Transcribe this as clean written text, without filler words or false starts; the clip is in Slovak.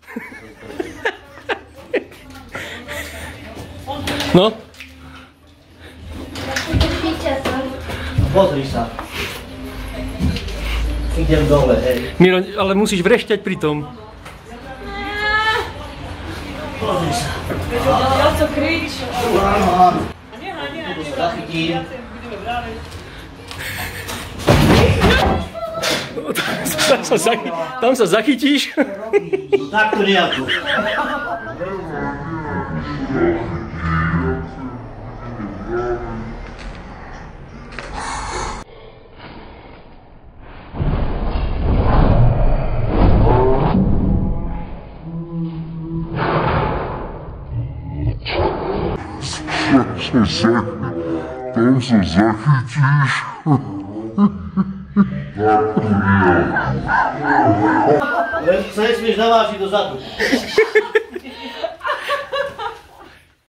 No? Pozri sa. Idem dole, hej. Miro, ale musíš vrešťať pri tom. Pozri sa. Ja co krič. Áno, áno. Tu sa zachytím. Tam sa zachytíš. No takto nejako. Tam sa zachytíš. Len sa nesmieš navážiť dozadu.